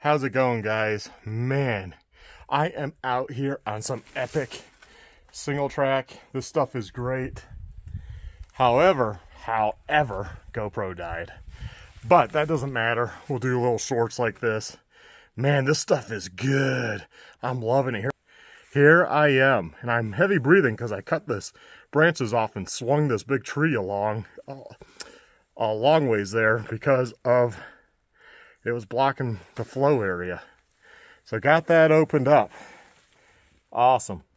How's it going, guys? Man, I am out here on some epic single track. This stuff is great. However, GoPro died. But that doesn't matter. We'll do little shorts like this. Man, this stuff is good. I'm loving it. Here I am, and I'm heavy breathing because I cut this branches off and swung this big tree along a long ways there because of it was blocking the flow area. So got that opened up. Awesome.